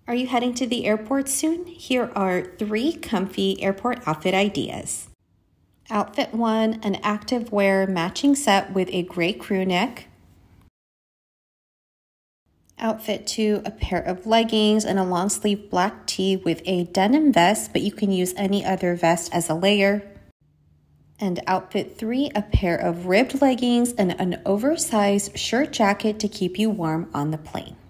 Are you heading to the airport soon? Here are 3 comfy airport outfit ideas. Outfit 1, an activewear matching set with a gray crew neck. Outfit 2, a pair of leggings and a long sleeve black tee with a denim vest, but you can use any other vest as a layer. And outfit 3, a pair of ribbed leggings and an oversized shirt jacket to keep you warm on the plane.